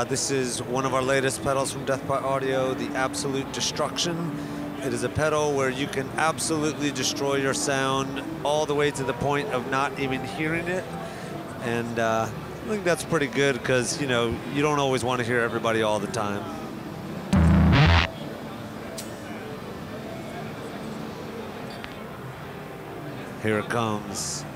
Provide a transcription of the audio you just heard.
This is one of our latest pedals from Death by Audio, the Absolute Destruction. It is a pedal where you can absolutely destroy your sound all the way to the point of not even hearing it. And I think that's pretty good because, you know, you don't always want to hear everybody all the time. Here it comes.